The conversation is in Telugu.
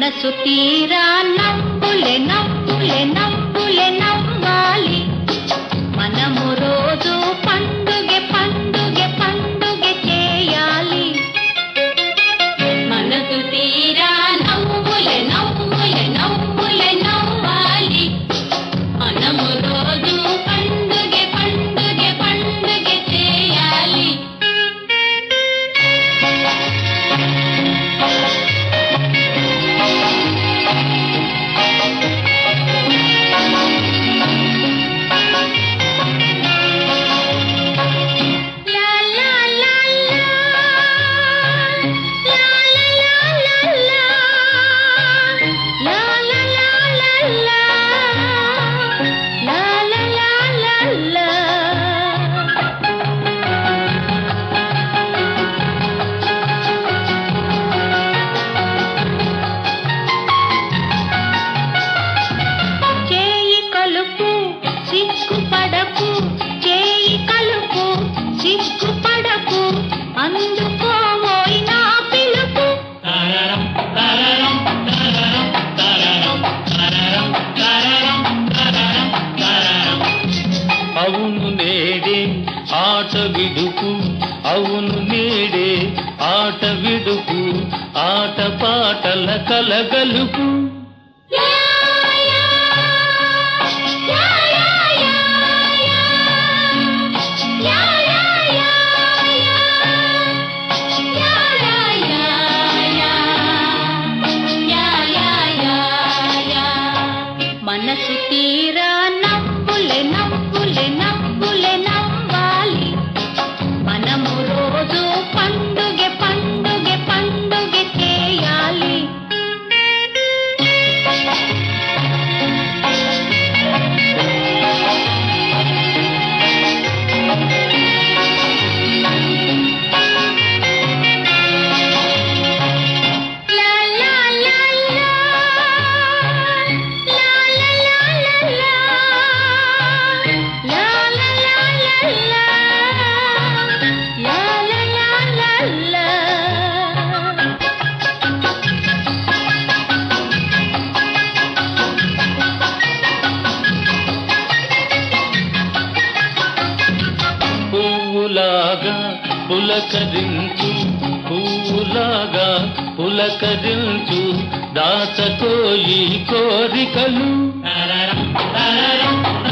మనసు తీరా నవ్వులే నవ్వులే నవ్వులే నవ్వాలి మనము రోజు పండుగ పండుగ పండుగ చేయాలి మనసు తీరా నవ్వులే నవ్వులే నవ్వులే నవ్వాలి మనము రోజు పండుగ పండుగ పండుగ చేయాలి అవును నేడే ఆట విడుపు అవును నేడే ఆట విడుపు ఆట పాటల కలగలుపు మనసు తీరా నవ్వులే నవ్వులే నవ్వులే నవ్వాలి మనము రోజు పండుగ పండుగ పండుగ చేయాలి పువ్వులాగా పులకరించు పువ్వులాగా పులకరించు దాచకోయి కోరికలు